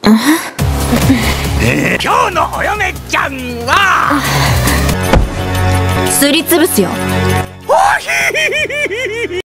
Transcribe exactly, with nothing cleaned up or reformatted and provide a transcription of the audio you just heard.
えー、今日のお嫁ちゃんはすりつぶすよ。